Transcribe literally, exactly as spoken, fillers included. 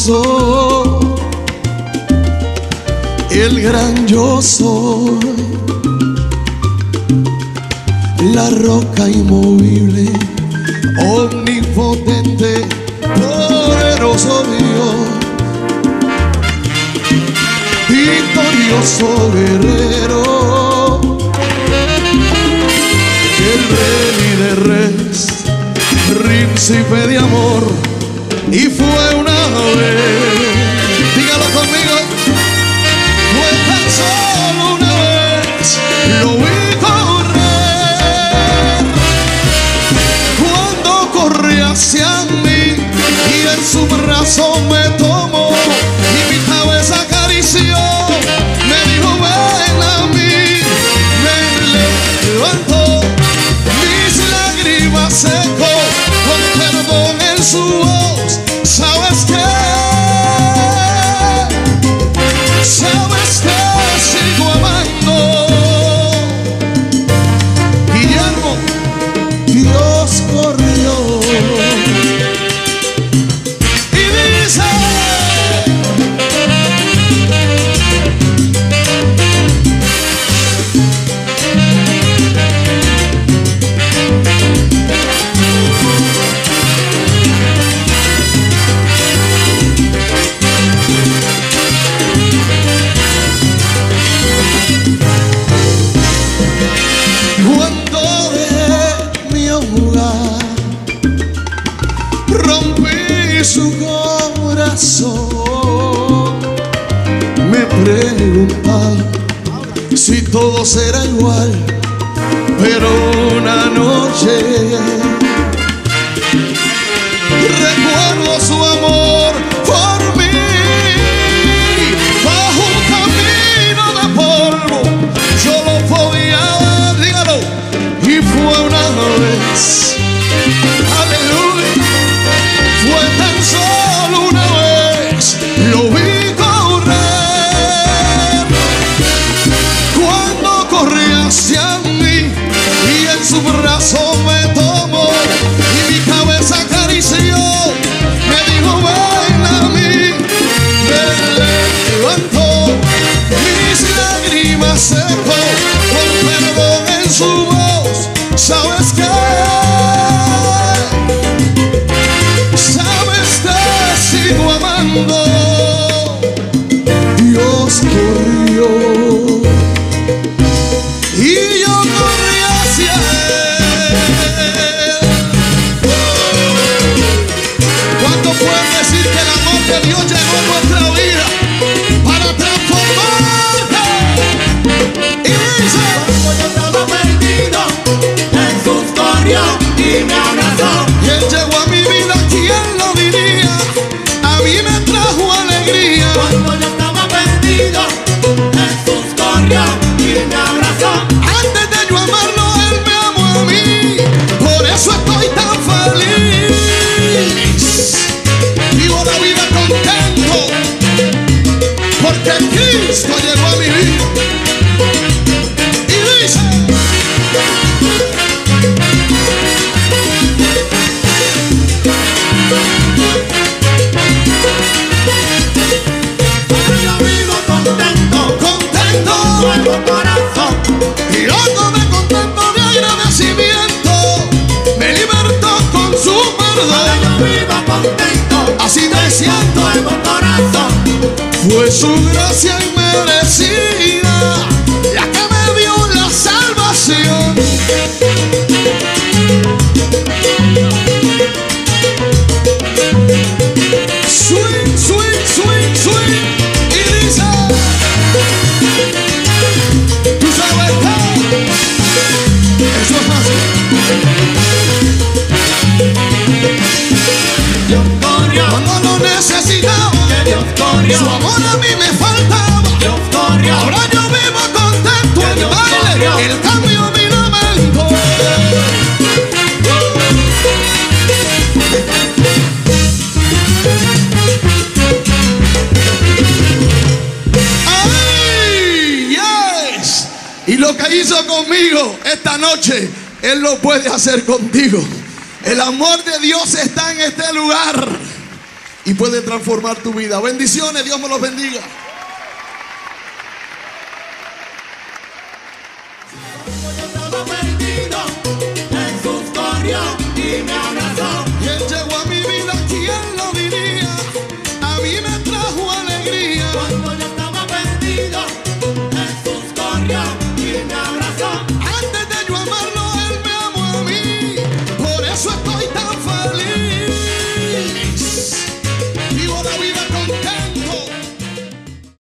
poderoso, el gran yo soy, la roca inmovible, omnipotente, poderoso Dios, victorioso guerrero, el rey de reyes, príncipe de amor. Y fue una vez, dígalo conmigo, fue tan solo una vez, lo vi correr, cuando corrí hacia mí y en su brazo me tomó y mi cabeza acarició, me dijo ven a mí, me levantó, mis lágrimas secó, con perdón en su voz. ¿Sabes qué? ¿Sabes qué? Sigo amando. Guillermo, Dios corrió y dice: su corazón, me preguntaba si todo será igual, pero una noche recuerdo su amor por mí, bajo un camino de polvo, yo lo podía ver, dígalo, y fue una vez, aleluya. Fue tan solo una vez, lo vi correr, cuando corrí hacia mí y en su brazo me tomó y mi cabeza acarició, me dijo ven a mí, me levantó, mis lágrimas secó, con perdón en su voz. ¿Sabes qué? Sigo amando. Dios corrió y yo corrí hacia él. ¿Cuánto pueden decir que el amor de Dios llegó a nuestra vida para transformarte? Y dice: cuando yo estaba perdido, Jesús corrió y me abrazó. Y Él llegó a mi vida, ¿quién lo diría? A mí me trajo alegría. Cuando yo estaba perdido, Jesús corrió y me abrazó. Antes de yo amarlo, Él me amó a mí. Por eso estoy tan feliz. Vivo la vida contento, porque Cristo llegó a mi vida. Y dice: nuevo corazón y loco de contento de agradecimiento, me libertó con su perdón. Ahora yo vivo contento, así me siento. Nuevo corazón, fue su gracia inmerecida la que me dio la salvación. Swing, swing, swing, swing. Y dice: tú sabes que eso es fácil. Dios corrió cuando lo necesitaba, que Dios corrió, su amor a mí me faltaba. Dios corrió, ahora yo vivo contento, que Dios corrió, el cambio a mi lamento. ¡Ay! ¡Yes! Y lo que hizo conmigo esta noche, Él lo puede hacer contigo. El amor de Dios está en este lugar. y puede transformar tu vida. Bendiciones, Dios me los bendiga. Yo estaba perdido, Jesús corrió y me abrazó.